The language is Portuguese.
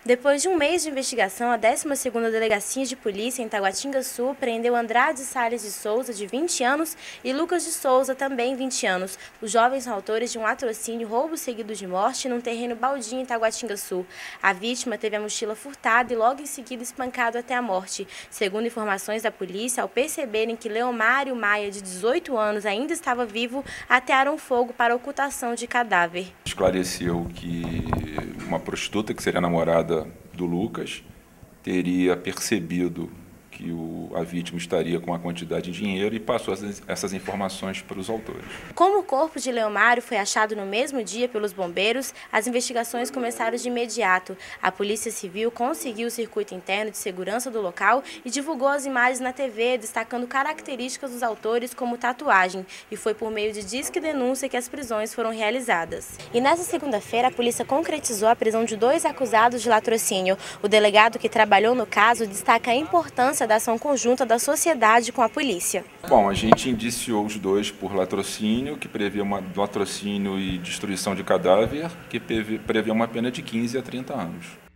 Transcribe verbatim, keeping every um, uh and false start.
Depois de um mês de investigação, a décima segunda Delegacia de Polícia em Taguatinga-Sul prendeu Andrade Salles de Souza, de vinte anos, e Lucas de Souza, também vinte anos. Os jovens são autores de um latrocínio, roubo seguido de morte, num terreno baldio em Taguatinga-Sul. A vítima teve a mochila furtada e logo em seguida espancado até a morte. Segundo informações da polícia, ao perceberem que Leomário Maia, de dezoito anos, ainda estava vivo, atearam fogo para ocultação de cadáver. Esclareceu que uma prostituta, que seria a namorada do Lucas, teria percebido que o, a vítima estaria com uma quantidade de dinheiro e passou essas, essas informações para os autores. Como o corpo de Leomário foi achado no mesmo dia pelos bombeiros, as investigações começaram de imediato. A Polícia Civil conseguiu o circuito interno de segurança do local e divulgou as imagens na T V, destacando características dos autores como tatuagem. E foi por meio de disque denúncia que as prisões foram realizadas. E nessa segunda-feira, a polícia concretizou a prisão de dois acusados de latrocínio. O delegado que trabalhou no caso destaca a importância da ação conjunta da sociedade com a polícia. Bom, a gente indiciou os dois por latrocínio, que previa uma latrocínio e destruição de cadáver, que previa uma pena de quinze a trinta anos.